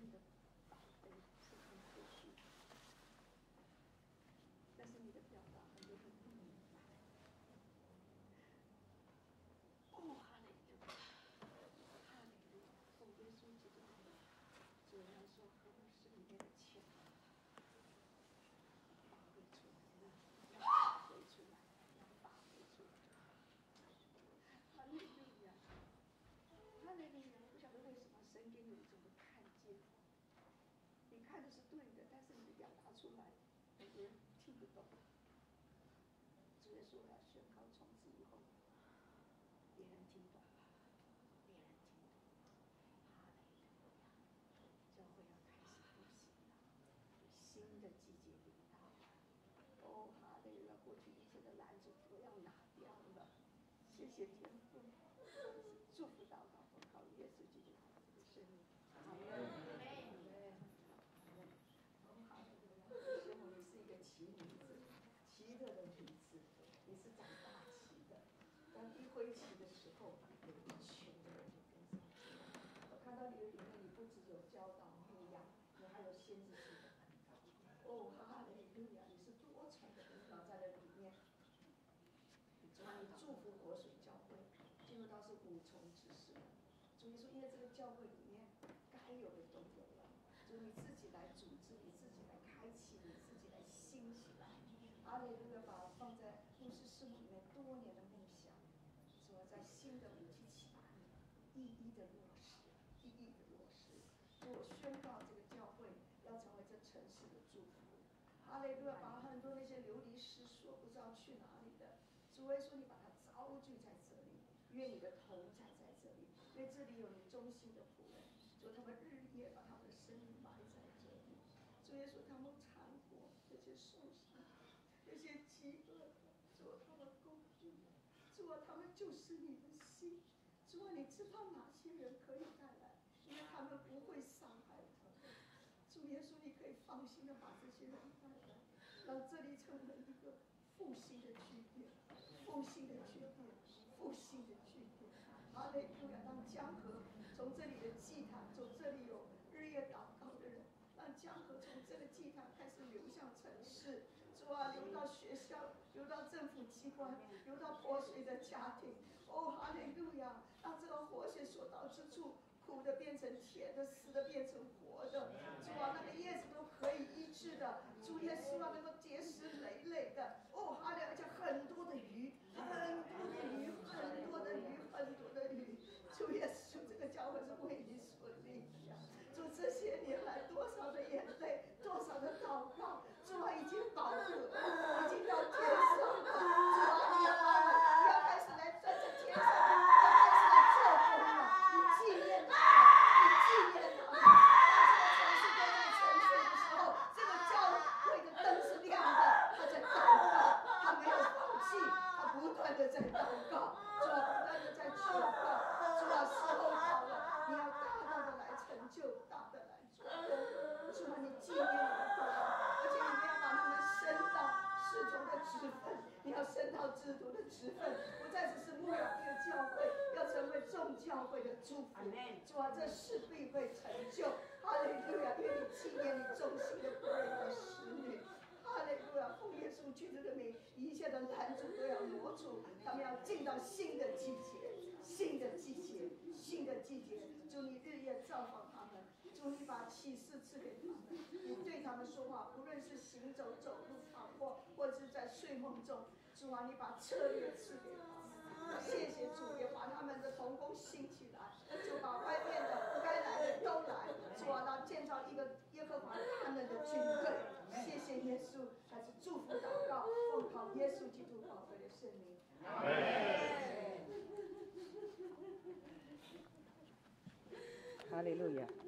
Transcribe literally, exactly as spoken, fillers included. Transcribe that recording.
你的宝贝是很特殊的，但是你的表达很多人不明白。哦，哈利路亚，哈利路亚，奉耶稣基督的名，主耶稣何不是里面的钱发挥出来，发挥出来，发挥出来。哈利路亚，哈利路亚！不晓得为什么神给你一种的看见，你看的是对的，但是你表达出来，很多人听不懂。主耶稣要宣告，从此以后，别人听懂了，别人听懂了。哈利路亚！教会要开始复兴了，新的季节临到了。哦，哈利路亚！过去一切的拦阻都要拿掉了。谢谢天父，祝福祷告，奉靠耶稣基督的生命。阿门。阿门。哦，哈利路亚！师母，你是一个奇女子，奇特的女子，你是长大奇的。当一挥旗的时候，有一群的人就跟上去。我看到你的里面，你不只有教导牧养，你还有先知性的恩膏。哦，哈利路亚！你是多重的恩膏在那里面。主啊，你祝福活水教会，进入到是五重职事。主耶稣，因为这个教会里面该有的都有了。主，你自己来组织，你自己来开启，你自己来兴起来。阿利路亚，把放在牧师师母里面多年的梦想，主啊，在新的五季起来，一一的落实，一一的落实。主，我宣告这个教会要成为这城市的祝福。阿利路亚，把很多那些流离失所、不知道去哪里的。主耶稣，你把它招聚在这里，愿你的同在在这里，因为这里有你忠心的仆人，主他们日夜把他们的生命埋在这里。主耶稣，他们残活，这些受伤，这些饥饿的，主他们工具，主啊，他们就是你的心。主啊，你知道哪些人可以带来，因为他们不会伤害他们。主耶稣，你可以放心的把这些人带来，让这里成为一个复兴的据点，复兴的据点，复兴的据点。哈利路亚！让江河从这里的祭坛，从这里有日夜祷告的人，让江河从这个祭坛开始流向城市。主啊，流到学校，流到政府机关，流到破碎的家庭。哦，哈利路亚！让这个活血所到之处，苦的变成甜的，死的变成活的。主啊，那个叶子都可以医治的。主耶稣啊，能够结实累累的。哦，哈利路亚！而且很多的鱼，很多的鱼，很多的鱼，很多的鱼。主耶稣，这个教会是为你所立的。主，这些年来多少的眼泪，多少的祷告，主啊，已经饱和了，已经到天上了。主啊，你要你要开始来站在天上，要开始来做工了。你纪念他们，你纪念他们。当这个城市都在沉睡的时候，这个教会的灯是亮的，他在祷告，他没有放弃，他不断的在祷告，主啊，不断的在求告。主啊，时候到了，你要大大的来成就，大的来做工。主啊，你纪念你的仆人，而且你要把他们升到使徒的职分，你要升到制度的职分，不再只是牧养一个教会，要成为众教会的祝福。主啊，这势必会成就。哈利路亚！因为你纪念你忠心的仆人和使女。哈利路亚！奉耶稣基督的名，一切的拦阻都要挪除，他们要进到新的季节，新的季节，新的季节。主，你日夜造访他们，主，你把启示赐给他们，你对他们说话，无论是行走、走路、躺卧，或者是在睡梦中，主啊，你把策略赐给他们。谢谢主，也把他们的同工兴起来，就把外面的不该来的都来，主啊，让建造一个耶和华他们的军队。谢谢耶稣，还是祝福祷告，奉靠耶稣基督宝贵的圣名。阿门。 哈利路亚。